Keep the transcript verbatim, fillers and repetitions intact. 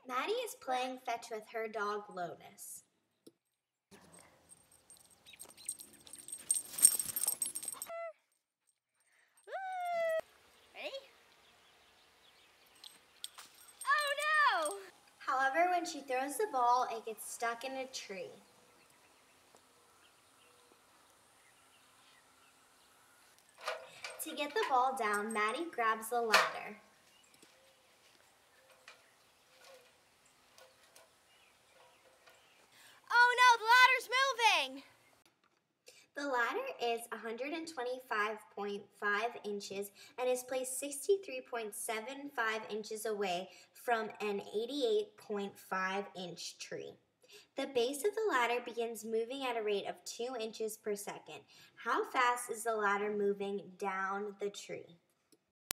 Maddie is playing fetch with her dog, Lotus. Ready? Oh no! However, when she throws the ball, it gets stuck in a tree. To get the ball down, Maddie grabs the ladder. Oh no, the ladder's moving! The ladder is one hundred twenty-five point five inches and is placed sixty-three point seven five inches away from an eighty-eight point five inch tree. The base of the ladder begins moving at a rate of two inches per second. How fast is the ladder moving down the tree?